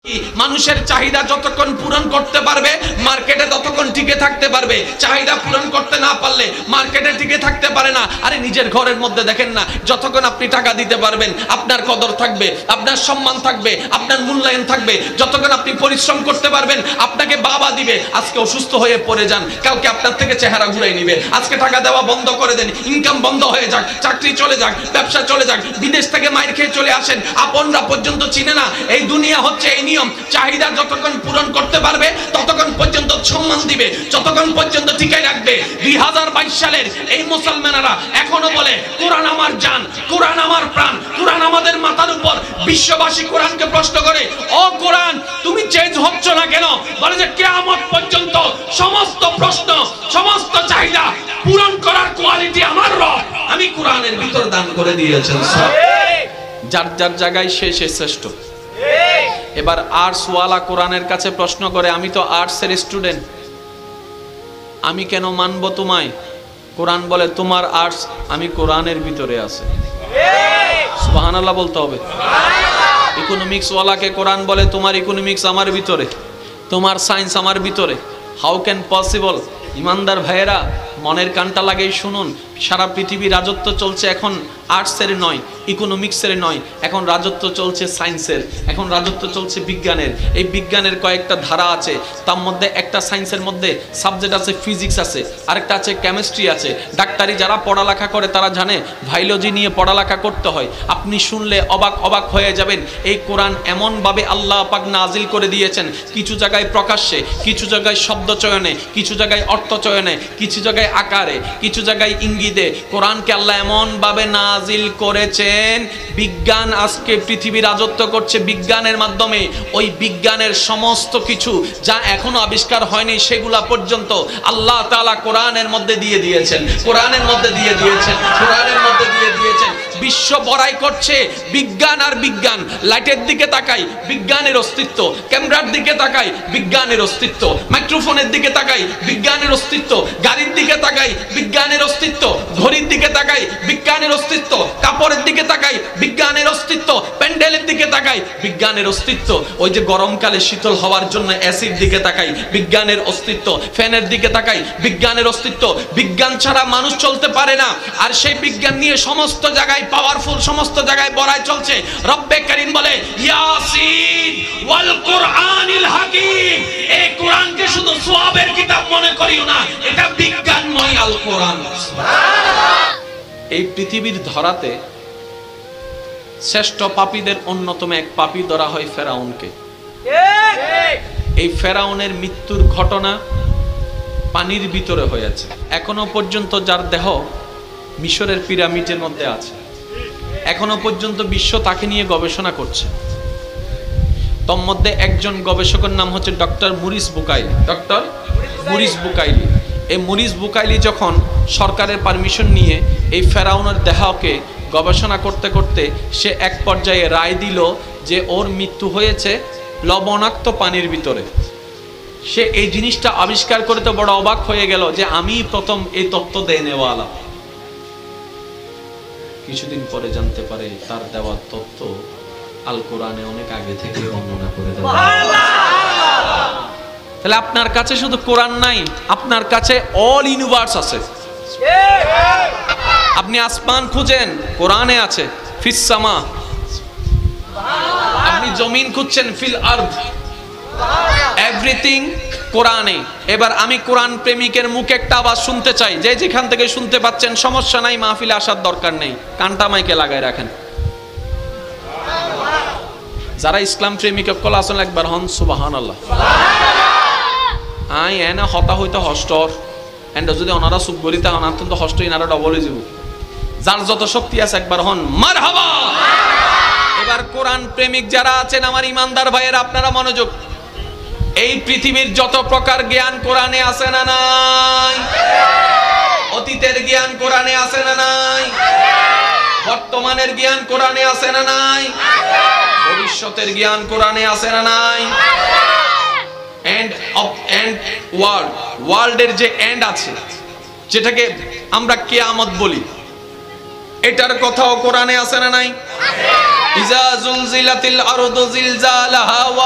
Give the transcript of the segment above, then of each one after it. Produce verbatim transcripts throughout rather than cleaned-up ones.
মানুষের চাহিদা যতক্ষণ পূরণ করতে পারবে মার্কেটে ততক্ষণ টিকে থাকতে পারবে, চাহিদা পূরণ করতে না পারলে মার্কেটে টিকে থাকতে পারে না। আরে নিজের ঘরের মধ্যে দেখেন না, যতক্ষণ আপনি টাকা দিতে পারবেন আপনার কদর থাকবে, আপনার সম্মান থাকবে, আপনার মূল্যায়ন থাকবে। যতক্ষণ আপনি পরিশ্রম করতে পারবেন আপনাকে বাবা দিবে। আজকে অসুস্থ হয়ে পড়ে যান, কালকে আপনার থেকে চেহারা ঘুরাই নিবে। আজকে টাকা দেওয়া বন্ধ করে দেন, ইনকাম বন্ধ হয়ে যাক, চাকরি চলে যাক, ব্যবসা চলে যাক, বিদেশ থেকে মাইর খেয়ে চলে আসেন, আপনরা পর্যন্ত চিনে না। এই দুনিয়া হচ্ছে এই নিয়ম, চাহিদা যতক্ষণ পূরণ করতে পারবে ততক্ষণ পর্যন্ত সম্মান দিবে, যতক্ষণ পর্যন্ত টিকে রাখবে। দুই হাজার বাইশ সালের এই মুসলমানেরা এখনো বলে কোরআন আমার জান, কোরআন আমার প্রাণ, কোরআন আমাদের মাথার উপর। বিশ্ববাসী কোরআনকে প্রশ্ন করে, ও কোরআন তুমি চেঞ্জ হচ্ছ না কেন? বলে যে কিয়ামত পর্যন্ত সমস্ত প্রশ্ন, সমস্ত চাহিদা পূরণ করার কোয়ালিটি আমার রব আমি কোরআনের ভিতর দান করে দিয়েছেন। যার যার জায়গায় সে সে শ্রেষ্ঠ। এবার আর্টস ওয়ালা কোরআনের কাছে প্রশ্ন করে, আমি তো আর্টসের স্টুডেন্ট, আমি কেন মানবো তোমায়? কোরআন বলে তোমার আর্টস আমি কোরআনের ভিতরে আছে। সুবহানাল্লাহ বলতে হবে। ইকোনমিক্স ওয়ালাকে কোরআন বলে তোমার ইকোনমিক্স আমার ভিতরে, তোমার সায়েন্স আমার ভিতরে। How can possible? ইমানদার ভাইয়েরা মনের কানটা লাগিয়ে শুনুন, সারা পৃথিবী রাজত্ব চলছে এখন আর্টসের নয়, ইকোনমিক্সের নয়, এখন রাজত্ব চলছে সায়েন্সের, এখন রাজত্ব চলছে বিজ্ঞানের। এই বিজ্ঞানের কয়েকটা ধারা আছে, তার মধ্যে একটা সায়েন্সের মধ্যে সাবজেক্ট আছে ফিজিক্স আছে, আরেকটা আছে কেমিস্ট্রি আছে। ডাক্তারি যারা পড়ালেখা করে তারা জানে বায়োলজি নিয়ে পড়ালেখা করতে হয়। আপনি শুনলে অবাক অবাক হয়ে যাবেন। এই কোরআন এমনভাবে আল্লাহ পাক নাজিল করে দিয়েছেন, কিছু জায়গায় প্রকাশ্যে, কিছু জায়গায় শব্দ চয়নে, কিছু জায়গায় অর্থ চয়নে, কিছু জায়গায় আকারে, কিছু জায়গায় ইঙ্গিতে। কোরআনকে আল্লাহ এমনভাবে নাজিল করেছেন, বিজ্ঞান আজকে পৃথিবী রাজত্ব করছে বিজ্ঞানের মাধ্যমে। ওই বিজ্ঞানের সমস্ত কিছু যা এখনো আবিষ্কার হয়নি সেগুলা পর্যন্ত আল্লাহ তাআলা কোরআনের মধ্যে দিয়ে দিয়েছেন, কোরআনের মধ্যে দিয়ে দিয়েছেন, কোরআনের মধ্যে দিয়ে দিয়েছেন। বিশ্ব বড়াই করছে বিজ্ঞান আর বিজ্ঞান। লাইটের দিকে তাকাই, বিজ্ঞানের অস্তিত্ব। ক্যামেরার দিকে তাকাই, বিজ্ঞানের অস্তিত্ব। মাইক্রোফোনের দিকে তাকাই, বিজ্ঞানের অস্তিত্ব। গাড়ির দিকে তাকাই, বিজ্ঞানের অস্তিত্ব। ঘড়ির দিকে তাকাই, বিজ্ঞানের অস্তিত্ব। কাপড়ের দিকে তাকাই, বিজ্ঞানের অস্তিত্ব। প্যান্ডেলের দিকে তাকাই, বিজ্ঞানের অস্তিত্ব। ওই যে গরমকালে শীতল হওয়ার জন্য এসির দিকে তাকাই, বিজ্ঞানের অস্তিত্ব। ফ্যানের দিকে তাকাই, বিজ্ঞানের অস্তিত্ব। বিজ্ঞান ছাড়া মানুষ চলতে পারে না। আর সেই বিজ্ঞান নিয়ে সমস্ত জায়গায় পাওয়ারফুল, সমস্ত জায়গায় বড়াই চলছে। রব্বে কারীম বলে ইয়াসিন ওয়াল কুরআনিল হাকীম, এই কোরআনকে শুধু সওয়াবের কিতাব মনে করিও না, এটা বিজ্ঞানময় আল কোরআন। এই পৃথিবীর ধরাতে শ্রেষ্ঠ পাপীদের অন্যতম এক পাপী ধরা হয় ফেরাউনকে। এই ফেরাউনের মৃত্যুর ঘটনা পানির ভিতরে হয়েছে। এখনো পর্যন্ত যার দেহ মিশরের পিরামিডের মধ্যে আছে, এখনো পর্যন্ত বিশ্ব তাকে নিয়ে গবেষণা করছে। তোর মধ্যে একজন গবেষকের নাম হচ্ছে doctor Maurice Bucaille. Doctor Maurice Bucaille এই মুরিস বুকাইলি যখন সরকারের পারমিশন নিয়ে এই ফেরাউনের দেহকে গবেষণা করতে করতে সে এক পর্যায়ে রায় দিল যে ওর মৃত্যু হয়েছে লবণাক্ত পানির ভিতরে। সে এই জিনিসটা আবিষ্কার করে তো বড় অবাক হয়ে গেল যে আমি প্রথম এই তত্ত্ব দেয় নেওয়ালা। কিছুদিন পরে জানতে পারে তার দেওয়া তত্ত্ব আল কোরআনে অনেক আগে থেকে বর্ণনা করে দেওয়া। তাহলে আপনার কাছে শুধু কোরআন নাই, আপনার কাছে অল ইউনিভার্স আছে। আপনি আসমান খুঁজেন, কোরআনে আছে ফিস সামা। আপনি জমিন খুঁজছেন, ফিল আরদ। এভরিথিং কোরআনে। এবার আমি কোরআন প্রেমিকের মুখে একটা আওয়াজ শুনতে চাই, যে যেখান থেকে শুনতে পাচ্ছেন সমস্যা নাই, মাহফিলে আসার দরকার নেই, কানটা মাইকে লাগাই রাখেন। যারা ইসলাম প্রেমিক কল আসলে একবার হন সুবহানাল্লাহ। আই এনা হতা হইতে হস্টর এন্ড যদি ওনারা সুখ বলিতা অনান্তন্ত হস্ট ইনারা ডবলে যাব। যার যত শক্তি আছে একবার হন মারহাবা। এবার কোরআন প্রেমিক যারা আছেন আমার ইমানদার ভাইয়েরা, আপনারা মনোযোগ। এই পৃথিবীর যত প্রকার জ্ঞান কোরআনে আছে না নাই? অতীতের জ্ঞান কোরআনে আছে না নাই? বর্তমানের জ্ঞান কোরআনে আছে না নাই? ভবিষ্যতের জ্ঞান কোরআনে আছে না নাই? এন্ড অফ এন্ড ওয়ার্ল্ড, ওয়ার্ল্ডের যে এন্ড আছে, যেটাকে আমরা কিয়ামত বলি, এটার কথাও কোরআনে আছে না নাই? ইজা জুলজিলাতিল আরদু জিলজালাহা ওয়া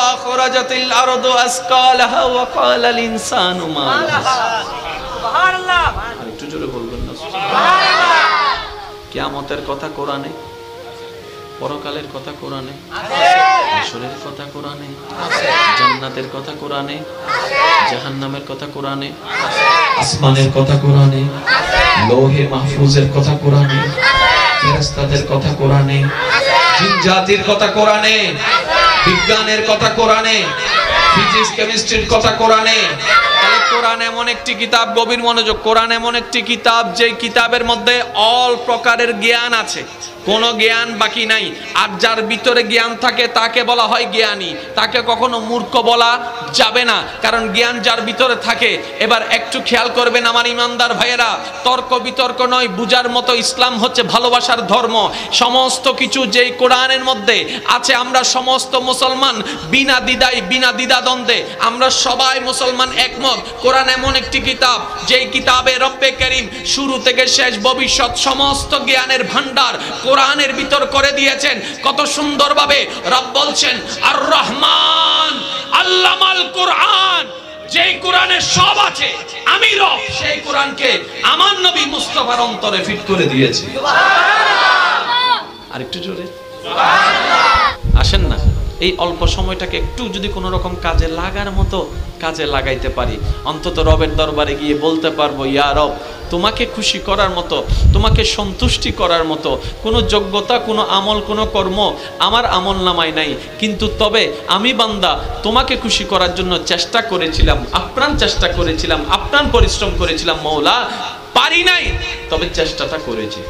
আখরাজাতিল আরদু আসকালাহা ওয়া ক্বালাল ইনসানু মা লাহা। সুবহানাল্লাহ। একটু জোরে বলবেন না সুবহানাল্লাহ। কিয়ামতের কথা কোরআনে, পরকালের কথা কোরআনে, হাসরের কথা কোরআনে, জান্নাতের কথা কোরআনে, জাহান্নামের কথা কোরআনে, আসমানের কথা কোরআনে, লৌহে মাহফুজের কথা কোরআনে, ফেরেশতাদের কথা কোরআনে, জিন জাতির কথা কোরআনে, বিজ্ঞানের কথা কোরআনে, ফিজিক্স কেমিস্ট্রির কথা কোরআনে। তাহলে কোরআন এমন একটি কিতাব, গভীর মনোযোগ, কোরআন এমন একটি কিতাব যে কিতাবের মধ্যে অল প্রকারের জ্ঞান আছে, কোনো জ্ঞান বাকি নাই। আর যার ভিতরে জ্ঞান থাকে তাকে বলা হয় জ্ঞানী, তাকে কখনো মূর্খ বলা যাবে না, কারণ জ্ঞান যার ভিতরে থাকে। এবার একটু খেয়াল করবেন আমার ইমানদার ভাইয়েরা, তর্ক বিতর্ক নয়, বুঝার মতো ইসলাম হচ্ছে ভালোবাসার ধর্ম। সমস্ত কিছু যেই কোরআনের মধ্যে আছে আমরা সমস্ত মুসলমান বিনা দ্বিধায় বিনা দ্বিধাদ্বন্দ্বে আমরা সবাই মুসলমান একমত। কোরআন এমন একটি কিতাব যেই কিতাবে রব্বে কারীম শুরু থেকে শেষ ভবিষ্যৎ সমস্ত জ্ঞানের ভান্ডার কোরআনের ভিতর করে দিয়েছেন। কত সুন্দরভাবে রব বলছেন আর রহমান আল্লামাল কোরআন, যেই কোরআনে সব আছে আমি রব সেই কোরআনকে আমার নবী মুস্তাফার অন্তরে ফিট করে দিয়েছি। সুবহানাল্লাহ। আরেকটু জোরে সুবহানাল্লাহ। আসেন না এই অল্প সময়টাকে একটু যদি কোনো রকম কাজে লাগার মতো কাজে লাগাইতে পারি, অন্তত রবের দরবারে গিয়ে বলতে পারবো ইয়া রব, তোমাকে খুশি করার মতো, তোমাকে সন্তুষ্টি করার মতো কোনো যোগ্যতা, কোনো আমল, কোনো কর্ম আমার আমল নামায় নাই, কিন্তু তবে আমি বান্দা তোমাকে খুশি করার জন্য চেষ্টা করেছিলাম, আপ্রাণ চেষ্টা করেছিলাম, আপ্রাণ পরিশ্রম করেছিলাম মওলা, পারি নাই তবে চেষ্টাটা করেছি।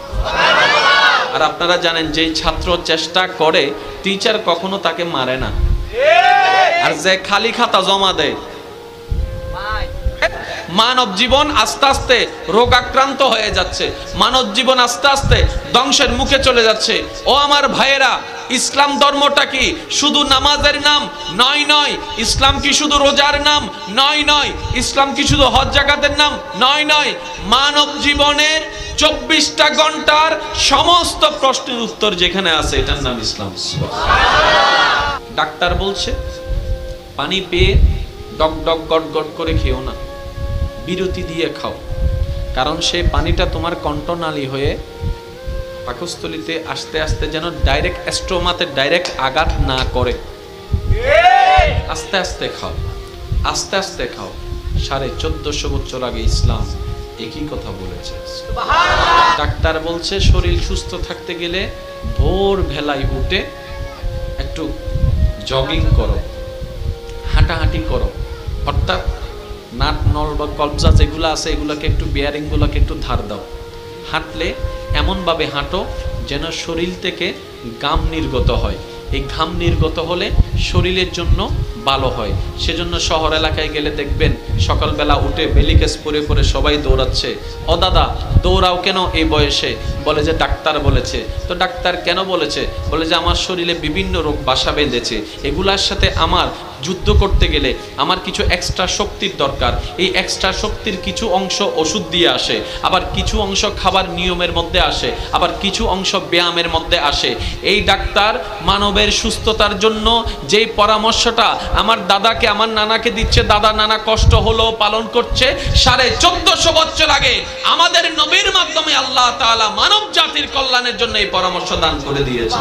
আর আপনারা জানেন যেই ছাত্র চেষ্টা করে টিচার কখনো তাকে মারে না, আর যে খালি খাতা জমা দেয়। মানব জীবন আস্তে আস্তে রোগাক্রান্ত হয়ে যাচ্ছে, মানব জীবন আস্তে আস্তে ধ্বংসের মুখে চলে যাচ্ছে। ও আমার ভাইয়েরা, ইসলাম ধর্মটা কি শুধু নামাজের নাম? নয় নয়। ইসলাম কি শুধু রোজার নাম? নয় নয়। ইসলাম কি শুধু হজ জাকাতের নাম? নয় নয়। মানব জীবনের চব্বিশটা ঘন্টার সমস্ত প্রশ্নের উত্তর যেখানে আছে এটার নাম ইসলাম। ডাক্তার বলছে পানি পেয়ে ডক ডক গট গট করে খেও না, বিরতি দিয়ে খাও, কারণ সেই পানিটা তোমার কণ্ঠনালী হয়ে পাকস্থলীতে আস্তে আস্তে যেন ডাইরেক্ট স্টোমাতে ডাইরেক্ট আঘাত না করে। আস্তে আস্তে খাও, আস্তে আস্তে খাও। সাড়ে চোদ্দশো বছর আগে ইসলাম একই কথা বলেছে। ডাক্তার বলছে শরীর সুস্থ থাকতে গেলে ভোর বেলায় উঠে একটু জগিং করো, হাঁটাহাঁটি করো, অর্থাৎ নাট নল বা কবজা যেগুলো আছে এগুলোকে একটু বিয়ারিং গুলোকে একটু ধার দাও, হাঁটলে এমনভাবে হাঁটো যেন শরীর থেকে ঘাম নির্গত হয়। এই ঘাম নির্গত হলে শরীরের জন্য ভালো হয়। সেজন্য শহর এলাকায় গেলে দেখবেন সকালবেলা উঠে বেলিকেস পরে পরে সবাই দৌড়াচ্ছে। ও দাদা দৌড়াও কেন এই বয়সে? বলে যে ডাক্তার বলেছে। তো ডাক্তার কেন বলেছে? বলে যে আমার শরীরে বিভিন্ন রোগ বাসা বেঁধেছে, এগুলার সাথে আমার যুদ্ধ করতে গেলে আমার কিছু এক্সট্রা শক্তির দরকার। এই এক্সট্রা শক্তির কিছু অংশ ওষুধ দিয়ে আসে, আবার কিছু অংশ খাবার নিয়মের মধ্যে আসে, আবার কিছু অংশ ব্যায়ামের মধ্যে আসে। এই ডাক্তার মানবের সুস্থতার জন্য যেই পরামর্শটা আমার দাদাকে আমার নানাকে দিচ্ছে, দাদা নানা কষ্ট হলো পালন করছে, সাড়ে চোদ্দশো বছর আগে আমাদের নবীর মাধ্যমে আল্লাহ তাআলা মানব জাতির কল্যাণের জন্য এই পরামর্শ দান করে দিয়েছেন।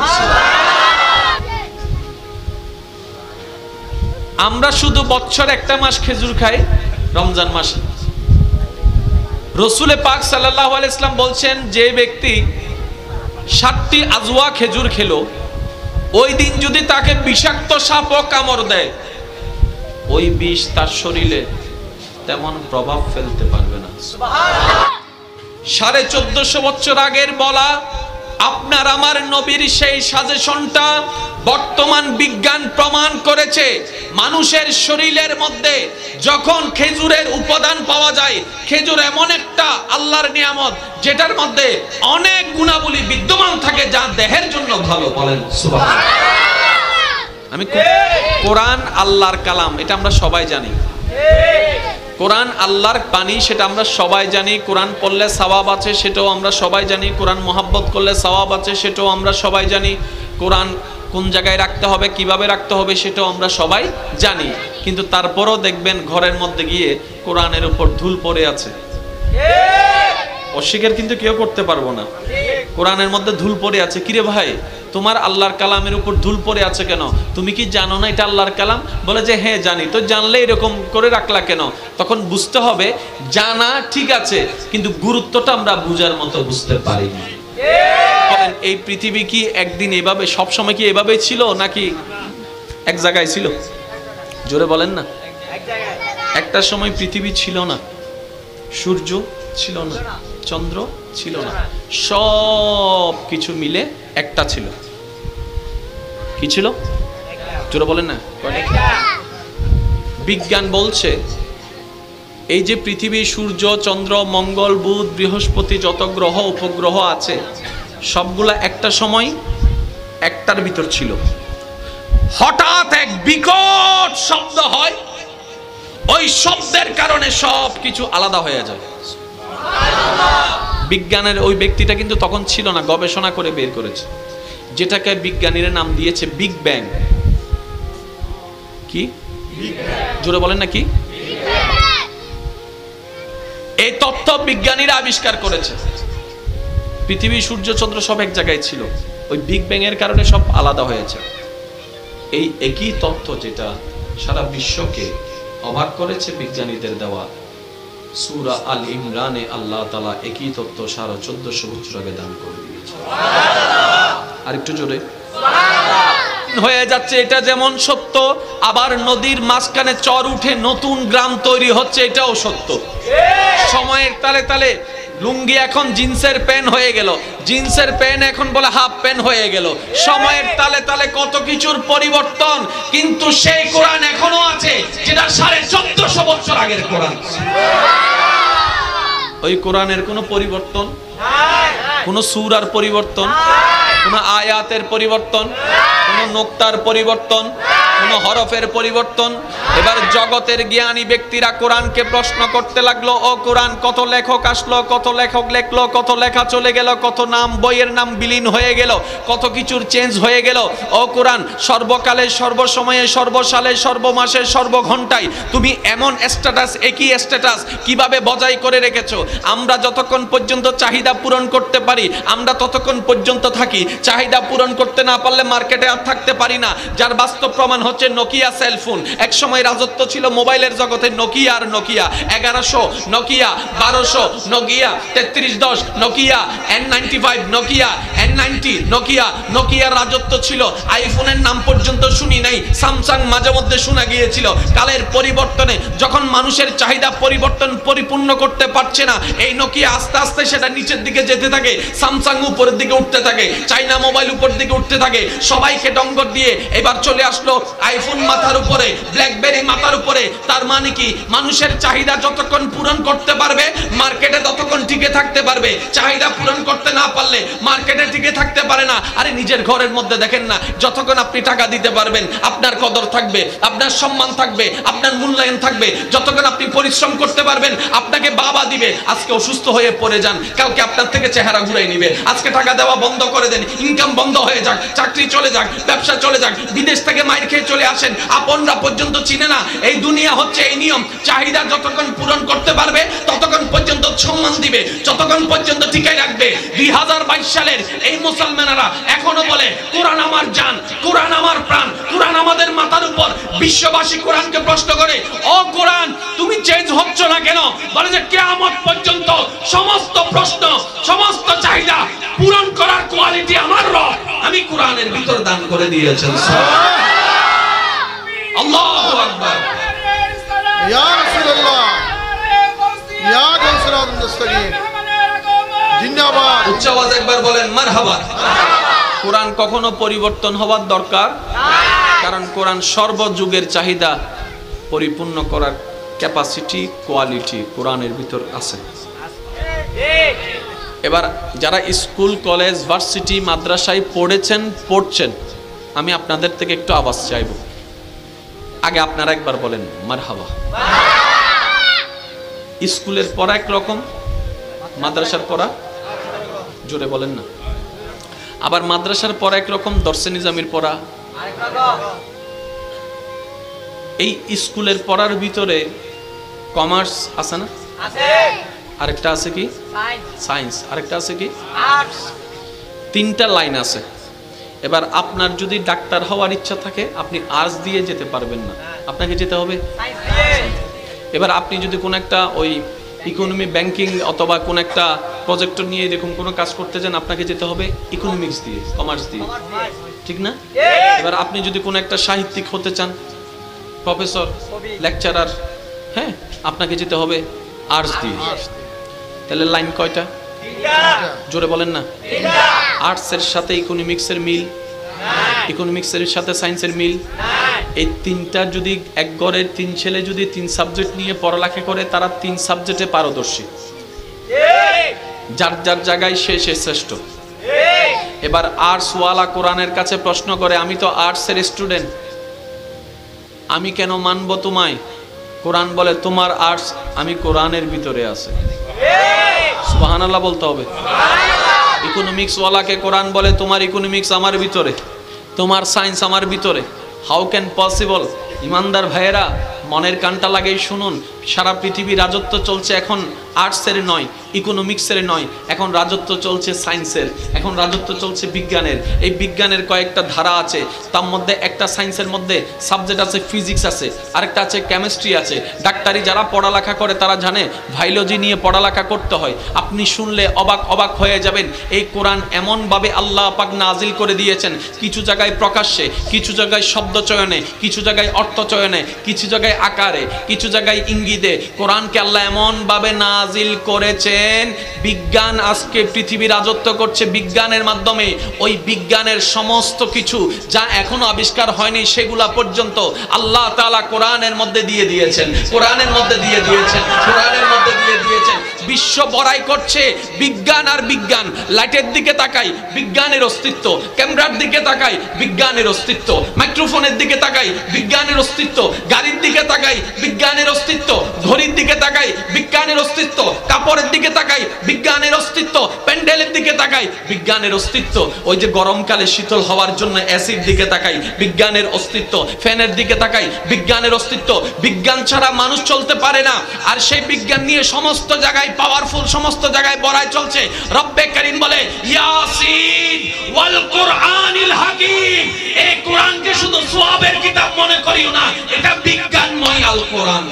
আমরা শুধু বছর একটা মাস খেজুর খাই, রমজান মাসে। রসুলে পাক সাল্লাল্লাহু আলাইহি ওয়াসাল্লাম বলছেন যে ব্যক্তি সাতটি আজওয়া খেজুর খেলো, ওই দিন যদি তাকে বিষাক্ত সাপও কামড় দেয়, ওই বিষ তার শরীরে তেমন প্রভাব ফেলতে পারবে না। সাড়ে চোদ্দশো বছর আগের বলা আপনার আমার নবীর সেই সাজেশনটা বর্তমান বিজ্ঞান প্রমাণ করেছে। মানুষের শরীরের মধ্যে যখন খেজুরের উপাদান পাওয়া যায়, খেজুর এমন একটা আল্লাহর নিয়ামত যেটার মধ্যে অনেক গুণাবলী বিদ্যমান থাকে যা দেহের জন্য ভালো। বলেন সুবহানাল্লাহ। আমি কোরআন আল্লাহর কালাম, এটা আমরা সবাই জানি। কোরআন আল্লাহর বাণী, সেটা আমরা সবাই জানি। কোরআন পড়লে সওয়াব আছে, সেটাও আমরা সবাই জানি। কোরআন মহব্বত করলে সওয়াব আছে, সেটাও আমরা সবাই জানি। কোরআন কোন জায়গায় রাখতে হবে, কিভাবে রাখতে হবে সেটাও আমরা সবাই জানি, কিন্তু তারপরও দেখবেন ঘরের মধ্যে গিয়ে কোরআনের উপর ধুল পড়ে আছে। অস্বীকার কিন্তু কেউ করতে পারবো না। কোরআনের মধ্যে ধুল পড়ে আছে। কিরে ভাই, তোমার আল্লাহর কালামের উপর ধুল পড়ে আছে কেন? তুমি কি জানো না এটা আল্লাহর কালাম? বলে যে হ্যাঁ জানি। তো জানলে এরকম করে রাখলা কেন? তখন বুঝতে হবে জানা ঠিক আছে, কিন্তু গুরুত্বটা আমরা বুঝার মতো বুঝতে পারি না। এই পৃথিবী কি একদিন এভাবে, সব সময় কি এভাবেই ছিল নাকি এক জায়গায় ছিল? জোরে বলেন না। একটা সময় পৃথিবী ছিল না, সূর্য ছিল না, চন্দ্র ছিল না, সব কিছু মিলে একটা ছিল। কি ছিল? জোরে বলেন না। বিজ্ঞান বলছে এই যে পৃথিবী, সূর্য, চন্দ্র, মঙ্গল, বুধ, বৃহস্পতি, যত গ্রহ উপগ্রহ আছে সবগুলা একটা সময় একটার ভিতর ছিল। হঠাৎ এক বিকট শব্দ হয়, ওই শব্দের কারণে সব কিছু আলাদা হয়ে যায়। বিজ্ঞানের ওই ব্যক্তিটা কিন্তু তখন ছিল না, গবেষণা করে বের করেছে, যেটাকে বিজ্ঞানীরা নাম দিয়েছে বিগ ব্যাং। কি? জোরে বলেন না কি? এই তথ্য বিজ্ঞানীরা আবিষ্কার করেছে। পৃথিবী, সূর্য, চন্দ্র সব এক জায়গায় ছিল, ওই বিগ ব্যাং এর কারণে সব আলাদা হয়েছে। এই একই তথ্য যেটা সারা বিশ্বকে অবাক করেছে, বিজ্ঞানীদের দেওয়া সূরা আল ইমরানে আল্লাহ তাআলা একই তথ্য সাড়ে চোদ্দশো বছর আগে দান করে দিয়েছে। আর একটু জোরে হয়ে যাচ্ছে। এটা যেমন সত্য, আবার নদীর মাঝখানে চর উঠে নতুন গ্রাম তৈরি হচ্ছে, এটাও সত্য। সময়ের তালে তালে লুঙ্গি এখন জিন্সের প্যান্ট হয়ে গেল, জিন্সের প্যান্ট এখন বলে হাফ প্যান্ট হয়ে গেল। সময়ের তালে তালে কত কিছুর পরিবর্তন, কিন্তু সেই কোরআন এখনো আছে যেটা সাড়ে চোদ্দশো বছর আগের কোরআন। ওই কোরআনের কোনো পরিবর্তন, কোন সূরার পরিবর্তন, কোন আয়াতের পরিবর্তন, কোন নোক্তার পরিবর্তন, কোন হরফের পরিবর্তন। এবার জগতের জ্ঞানী ব্যক্তিরা কোরআনকে প্রশ্ন করতে লাগলো, ও কোরআন কত লেখক আসলো, কত লেখক লেখলো, কত লেখা চলে গেল, কত নাম, বইয়ের নাম বিলীন হয়ে গেল, কত কিছুর চেঞ্জ হয়ে গেল। ও কোরআন সর্বকালে, সর্বসময়ে, সর্বসালে, সর্বমাসে, সর্বঘণ্টায় তুমি এমন স্ট্যাটাস, একই স্ট্যাটাস কিভাবে বজায় করে রেখেছো? আমরা যতক্ষণ পর্যন্ত চাহিদা পূরণ করতে পারি আমরা ততক্ষণ পর্যন্ত থাকি, চাহিদা পূরণ করতে না পারলে মার্কেটে আর থাকতে পারি না। যার বাস্তব প্রমাণ হচ্ছে নোকিয়া সেলফোন। এক সময় রাজত্ব ছিল মোবাইলের জগতে নোকিয়া আর নোকিয়া। এগারোশো নোকিয়া, বারোশো নোকিয়া, তেত্রিশ দশ Nokia, N ninety five Nokia, N ninety Nokia. নোকিয়ার রাজত্ব ছিল, আইফোনের নাম পর্যন্ত শুনি নাই, স্যামসাং মাঝে মধ্যে শোনা গিয়েছিল। কালের পরিবর্তনে যখন মানুষের চাহিদা পরিবর্তন পরিপূর্ণ করতে পারছে না, এই নোকিয়া আস্তে আস্তে সেটা নিচের দিকে যেতে থাকে, স্যামসাং উপরের দিকে উঠতে থাকে, চাইনা মোবাইল উপরের দিকে উঠতে থাকে, সবাইকে ডঙ্গর দিয়ে এবার চলে আসলো আইফোন মাথার উপরে, ব্ল্যাকবেরি মাথার উপরে। তার মানে কি, মানুষের চাহিদা যতক্ষণ পূরণ করতে পারবে মার্কেটে ততক্ষণ টিকে থাকতে পারবে, চাহিদা পূরণ করতে না পারলে মার্কেটে টিকে থাকতে পারে না। আরে নিজের ঘরের মধ্যে দেখেন না, যতক্ষণ আপনি টাকা দিতে পারবেন আপনার কদর থাকবে, আপনার সম্মান থাকবে, আপনার মূল্যায়ন থাকবে। যতক্ষণ আপনি পরিশ্রম করতে পারবেন আপনাকে বাবা দিবে। আজকে অসুস্থ হয়ে পড়ে যান, কালকে আপনার থেকে চেহারা ঘুরাই নিবে। আজকে টাকা দেওয়া বন্ধ করে দেন, ইনকাম বন্ধ হয়ে যাক, চাকরি চলে যাক, ব্যবসা চলে যাক, বিদেশ থেকে মাইর খেয়ে চলে আসেন, আপনরা পর্যন্ত চিনে না। এই দুনিয়া হচ্ছে এই নিয়ম, চাহিদা যতক্ষণ পূরণ করতে পারবে ততক্ষণ পর্যন্ত সম্মান দিবে, যতক্ষণ পর্যন্ত টিকে রাখবে। দুই হাজার বাইশ সালের এই মুসলমানেরা এখনো বলে কোরআন আমার জান, কোরআন আমার প্রাণ, কোরআন আমাদের মাথার উপর। বিশ্ববাসী কোরআনকে প্রশ্ন করে, ও কোরআন তুমি চেঞ্জ হচ্ছ না কেন? বলে যে কিয়ামত পর্যন্ত সমস্ত প্রশ্ন, সমস্ত চাহিদা পূরণ করার কোয়ালিটি আমার রব আমি কোরআনের ভিতর দান করে দিয়েছেন। আল্লাহু আকবার। ইয়া রাসূলুল্লাহ, ইয়া গাউসুল মুস্তাকিম, জিন্দাবাদ। উচ্চ আওয়াজে একবার বলেন মারহাবা। কোরআন কখনো পরিবর্তন হওয়ার দরকার না, কারণ কোরআন সর্বযুগের চাহিদা পরিপূর্ণ করার ক্যাপাসিটি, কোয়ালিটি কোরআনের ভিতর আছে। এবার যারা স্কুল, কলেজ, ভার্সিটি, মাদ্রাসায় পড়েছেন, পড়ছেন, আমি আপনাদের থেকে একটু আওয়াজ চাইব। আগে আপনারা একবার বলেন মারহাবা। স্কুলের পড়া একরকম, মাদ্রাসার পড়া জোরে বলেন না। আবার মাদ্রাসার পড়া একরকম, দর্শে নিজামের পড়া এই স্কুলের পড়ার ভিতরে কমার্স আছে না, আরেকটা আছে কি সায়েন্স, আরেকটা আছে কি আর্টস, তিনটা লাইন আছে। এবার আপনার যদি ডাক্তার হওয়ার ইচ্ছা থাকে আপনি আর্টস দিয়ে যেতে পারবেন না, আপনাকে যেতে হবে সায়েন্স দিয়ে। এবার আপনি যদি কোন একটা ওই ইকোনমি ব্যাংকিং অথবা কোন একটা প্রজেক্ট নিয়ে এরকম কোনো কাজ করতে যান আপনাকে যেতে হবে ইকোনমিক্স দিয়ে, কমার্স দিয়ে, ঠিক না? এবার আপনি যদি কোন একটা সাহিত্যিক হতে চান, প্রফেসর, লেকচারার, হ্যাঁ, আপনাকে যেতে হবে আর্টস দিয়ে। তাহলে লাইন কয়টা? জোরে বলেন না। আর্টস এর সাথে ইকোনমিক্স এর মিল, ইকোনমিক্স এর সাথে সায়েন্সের মিল, এই তিনটা যদি এক ঘরের তিন ছেলে যদি তিন সাবজেক্ট নিয়ে পড়ালেখা করে তারা তিন সাবজেক্টে পারদর্শী, যার যার জায়গায় সে সে শ্রেষ্ঠ। এবার আর্টস ওয়ালা কোরআনের কাছে প্রশ্ন করে, আমি তো আর্টস এর স্টুডেন্ট, আমি কেন মানবো তোমায়? কোরআন বলে তোমার আর্টস আমি কোরআনের ভিতরে আছে, সুবহানাল্লাহ বলতে হবে। ইকোনমিক্স ওয়ালাকে কোরআন বলে তোমার ইকোনমিক্স আমার ভিতরে, তোমার সায়েন্স আমার ভিতরে। How can possible? ইমানদার ভাইয়েরা মনের কানটা লাগিয়ে শুনুন, সারা পৃথিবী রাজত্ব চলছে এখন আর্টসের নয়, ইকোনমিক্সের নয়, এখন রাজত্ব চলছে সায়েন্সের, এখন রাজত্ব চলছে বিজ্ঞানের। এই বিজ্ঞানের কয়েকটা ধারা আছে, তার মধ্যে একটা সায়েন্সের মধ্যে সাবজেক্ট আছে ফিজিক্স আছে, আরেকটা আছে কেমিস্ট্রি আছে। ডাক্তারি যারা পড়ালেখা করে তারা জানে বায়োলজি নিয়ে পড়ালেখা করতে হয়। আপনি শুনলে অবাক অবাক হয়ে যাবেন, এই কোরআন এমনভাবে আল্লাহ পাক নাজিল করে দিয়েছেন, কিছু জায়গায় প্রকাশ্যে, কিছু জায়গায় শব্দ চয়নে, কিছু জায়গায় অর্থ চয়নে, কিছু জায়গায় আকারে, কিছু জায়গায় ইঙ্গিতে। কোরআনকে আল্লাহ এমনভাবে নাজিল করেছেন, বিজ্ঞান আজকে পৃথিবী রাজত্ব করছে বিজ্ঞানের মাধ্যমে। ওই বিজ্ঞানের সমস্ত কিছু যা এখনো আবিষ্কার হয়নি সেগুলা পর্যন্ত আল্লাহ তাআলা কোরআনের মধ্যে দিয়ে দিয়েছেন, কোরআনের মধ্যে দিয়ে দিয়েছেন, কোরআনের মধ্যে দিয়ে দিয়েছেন। বিশ্ব বড়াই করছে বিজ্ঞান আর বিজ্ঞান। লাইটের দিকে তাকাই, বিজ্ঞানের অস্তিত্ব। ক্যামেরার দিকে তাকাই, বিজ্ঞানের অস্তিত্ব। মাইক্রোফোনের দিকে তাকাই, বিজ্ঞানের অস্তিত্ব। গাড়ির দিকে তাকাই, বিজ্ঞানের অস্তিত্ব। ঘড়ির দিকে তাকাই, বিজ্ঞানের অস্তিত্ব। কাপড়ের দিকে তাকাই, বিজ্ঞানের অস্তিত্ব। প্যান্ডেলের দিকে তাকাই, বিজ্ঞানের অস্তিত্ব। ওই যে গরমকালে শীতল হওয়ার জন্য এসির দিকে তাকাই, বিজ্ঞানের অস্তিত্ব। ফ্যানের দিকে তাকাই, বিজ্ঞানের অস্তিত্ব। বিজ্ঞান ছাড়া মানুষ চলতে পারে না। আর সেই বিজ্ঞান নিয়ে সমস্ত জায়গায় পাওয়ারফুল, সমস্ত জায়গায় বড়াই চলছে। রব্বে কারীম বলে ইয়াসিন ওয়াল কুরআনিল হাকীম, এই কোরআনকে শুধু সওয়াবের কিতাব মনে করিও না, এটা বিজ্ঞানময় আল কোরআন।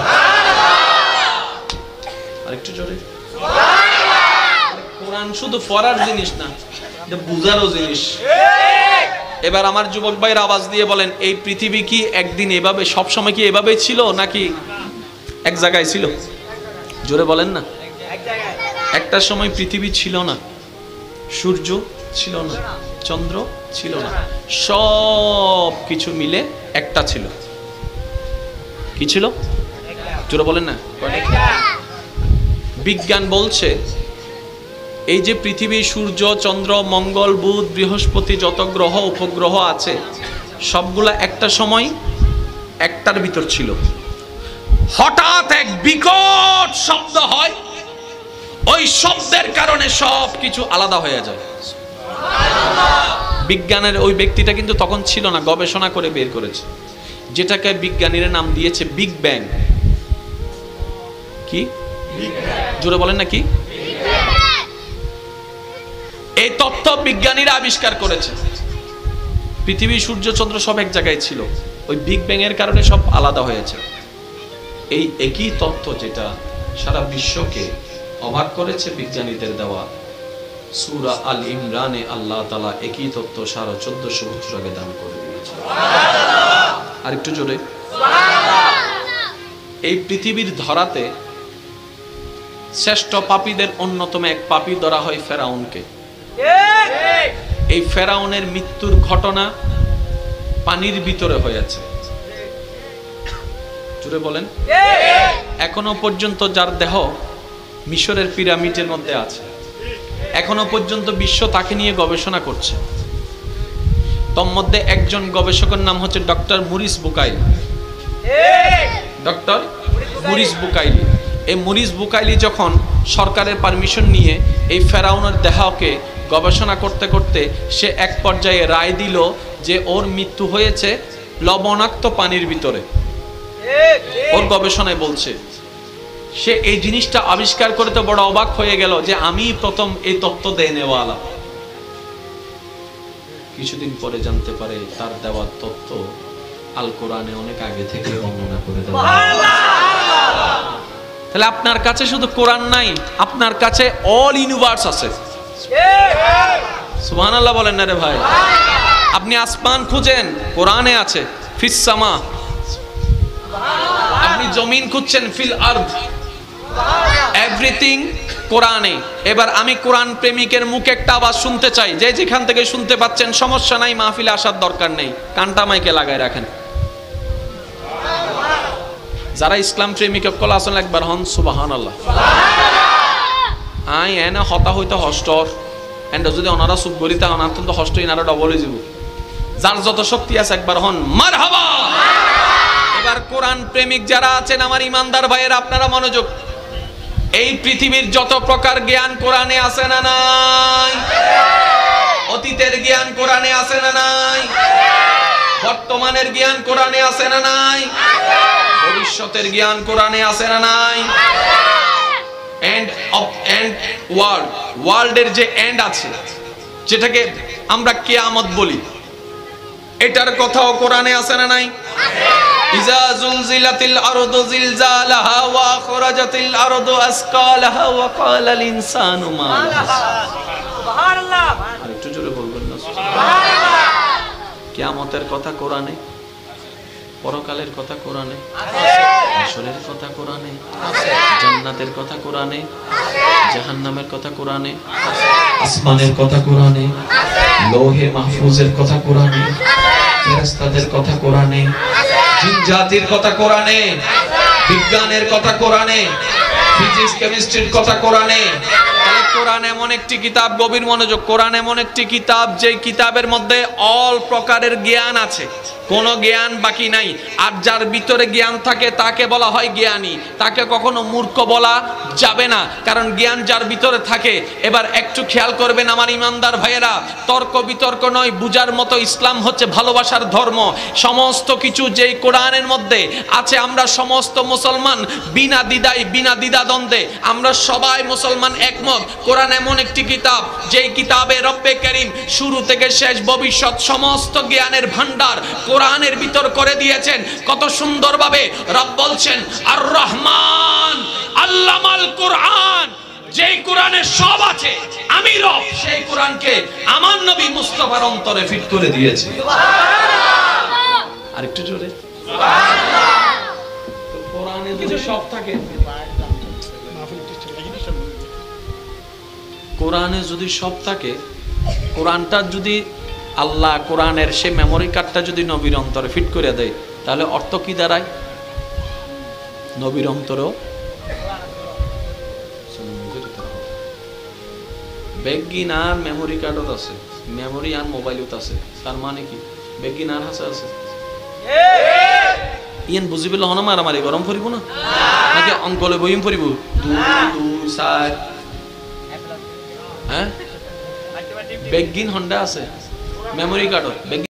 সুবহানাল্লাহ। আরেকটু জোরে সুবহানাল্লাহ। কোরআন শুধু পড়ার জিনিস না, এটা বুঝারও জিনিস। এবার আমার যুবক ভাইয়ের আওয়াজ দিয়ে বলেন, এই পৃথিবী কি একদিন এভাবে সব সময় কি এভাবে ছিল নাকি এক জায়গায় ছিল? জোরে বলেন না। একটা সময় পৃথিবী ছিল না, সূর্য ছিল না, চন্দ্র ছিল না, সব কিছু মিলে একটা ছিল। কি ছিল? জোরে বলেন না। বিজ্ঞান বলছে এই যে পৃথিবী, সূর্য, চন্দ্র, মঙ্গল, বুধ, বৃহস্পতি, যত গ্রহ উপগ্রহ আছে সবগুলা একটা সময় একটার ভিতর ছিল। হঠাৎ এক বিকট শব্দ হয়, ওই শব্দের কারণে সব কিছু আলাদা হয়ে যায়। বিজ্ঞানের ওই ব্যক্তিটা কিন্তু তখন ছিল না, গবেষণা করে বের করেছে, যেটাকে বিজ্ঞানীরা নাম দিয়েছে বিগ ব্যাং। কি? জোরে বলেন না কি? এই তথ্য বিজ্ঞানীরা আবিষ্কার করেছে। পৃথিবী, সূর্য, চন্দ্র সব এক জায়গায় ছিল, ওই বিগ ব্যাং এর কারণে সব আলাদা হয়েছে। এই একই তথ্য যেটা সারা বিশ্বকে অবাক করেছে বিজ্ঞানীদের দেওয়া। সূরা আল ইমরানে আল্লাহ তাআলা একই তথ্য সাড়ে চোদ্দশো বছর আগে দান করে দিয়েছে। আর একটু জোরে সুবহানাল্লাহ। এই পৃথিবীর ধরাতে শ্রেষ্ঠ পাপীদের অন্যতম এক পাপী ধরা হয় ফেরাউনকে। এই ফেরাউনের মৃত্যুর ঘটনা পানির ভিতরে হয়েছে। জোরে বলেন। এখনো পর্যন্ত যার দেহ মিশরের পিরামিডের মধ্যে আছে, এখনো পর্যন্ত বিশ্ব তাকে নিয়ে গবেষণা করছে। তোর মধ্যে একজন গবেষকের নাম হচ্ছে doctor Maurice Bucaille. Doctor Maurice Bucaille. এই মুরিস বুকাইলি যখন সরকারের পারমিশন নিয়ে এই ফেরাউনের দেহকে গবেষণা করতে করতে সে এক পর্যায়ে রায় দিল যে ওর মৃত্যু হয়েছে লবণাক্ত পানির ভিতরে। ওর গবেষণায় বলছে, সে এই জিনিসটা আবিষ্কার করে তো বড় অবাক হয়ে গেল যে আমি প্রথম এই তত্ত্ব দেনেওয়ালা। কিছুদিন পরে জানতে পারে তার দেওয়া তত্ত্ব আল কোরআনে অনেক আগে থেকে বর্ণনা করে দেওয়া। তাহলে আপনার কাছে শুধু কোরআন নাই, আপনার কাছে অল ইউনিভার্স আছে। সুবহানাল্লাহ বলেন না রে ভাই? আপনি আসমান খুঁজেন, কোরআনে আছে, ফিস সামা। আপনি জমিন খুঁজছেন, ফিল আরদ, এভরিথিং কোরআনে। এবার আমি কোরআন প্রেমিকের মুখে একটা আওয়াজ শুনতে চাই, যে যেখান থেকে শুনতে পাচ্ছেন সমস্যা নাই, মাহফিলে আসার দরকার নেই, কানটা মাইকে লাগায় রাখেন। যারা ইসলাম প্রেমিক কল আসলে একবার হন সুবহানাল্লাহ। আই এনা হতা হইতে হস্টর এন্ড যদি ওনারা সুপ বলিতে হন অত্যন্ত হস্ট ইনারা ডবল হয়ে যাব। যার যত শক্তি আছে একবার হন মারহাবা। এবার কোরআন প্রেমিক যারা আছেন আমার ইমানদার ভাইয়েরা, আপনারা মনোযোগ। এই পৃথিবীর যত প্রকার জ্ঞান কোরআনে আছে না নাই? অতীতের জ্ঞান কোরআনে আছে না নাই? বর্তমানের জ্ঞান কোরআনে আছে না নাই? ভবিষ্যতের জ্ঞান কোরআনে আছে না নাই? এন্ড অফ এন্ড ওয়ার্ল্ড, ওয়ার্ল্ডের যে এন্ড আছে, যেটাকে আমরা কিয়ামত বলি, এটার কথাও কোরআনে আছে না নাই? ইজা জুলজিলাতিল আরদু জিলজালাহা ওয়া আখরাজাতিল আরদু আসকালাহা ওয়া ক্বালাল ইনসানু মা লাহা। সুবহানাল্লাহ। আরেকটু জোরে বলবেন না? সুবহানাল্লাহ। কিয়ামতের কথা কোরআনে, পরকালের কথা কোরআনে, হাসরের কথা কোরআনে, জান্নাতের কথা কোরআনে, জাহান্নামের কথা কোরআনে, আসমানের কথা কোরআনে, লৌহে মাহফুজের কথা কোরআনে, ফেরেশতাদের কথা কোরআনে, জিন জাতির কথা কোরআনে, বিজ্ঞানের কথা কোরআনে, ফিজিক্স কেমিস্ট্রির কথা কোরআনে। তাহলে কোরআন এমন একটি কিতাব, গভীর মনোযোগ, কোরআন এমন একটি কিতাব যে কিতাবের মধ্যে অল প্রকারের জ্ঞান আছে, কোনো জ্ঞান বাকি নাই। আর যার ভিতরে জ্ঞান থাকে তাকে বলা হয় জ্ঞানী, তাকে কখনো মূর্খ বলা যাবে না, কারণ জ্ঞান যার ভিতরে থাকে। এবার একটু খেয়াল করবেন আমার ইমানদার ভাইয়েরা, তর্ক বিতর্ক নয়, বুঝার মতো ইসলাম হচ্ছে ভালোবাসার ধর্ম। সমস্ত কিছু যেই কোরআনের মধ্যে আছে, আমরা সমস্ত মুসলমান বিনা দ্বিধায়, বিনা দ্বিধাদ্বন্দ্বে আমরা সবাই মুসলমান একমত। কোরআন এমন একটি কিতাব যেই কিতাবে রব্বে কারীম শুরু থেকে শেষ ভবিষ্যৎ সমস্ত জ্ঞানের ভান্ডার কোরআনের ভিতর করে দিয়েছেন। কত সুন্দরভাবে রব বলছেন, আর রহমান আল্লামাল কোরআন। যেই কোরআনে সব আছে, আমি রব সেই কোরআনকে আমার নবী মুস্তাফার অন্তরে ফিট করে দিয়েছি। সুবহানাল্লাহ। আরেকটু জোরে সুবহানাল্লাহ। তো কোরআনে যদি সব থাকে, কোরআনে যদি সব থাকে, কোরআনটা যদি আল্লাহ কোরআনের সে মেমোরি কার্ডটা যদি নবীর অন্তরে ফিট করে দেয়, তাহলে অর্থ কি দাঁড়ায়? নবীর অন্তরেও বেগিন আর মেমোরি কার্ডত আছে, মেমোরি আর মোবাইলত আছে। তার মানে কি বেগিন আর হাসে আছে? ইয়ান বুঝি পেলে হন মারামারি গরম পড়িব না, নাকি অঙ্কলে বইম পড়িব দুই দুই চার? হ্যাঁ, বেগিন হন্ডা আছে, মেমোরি কার্ডত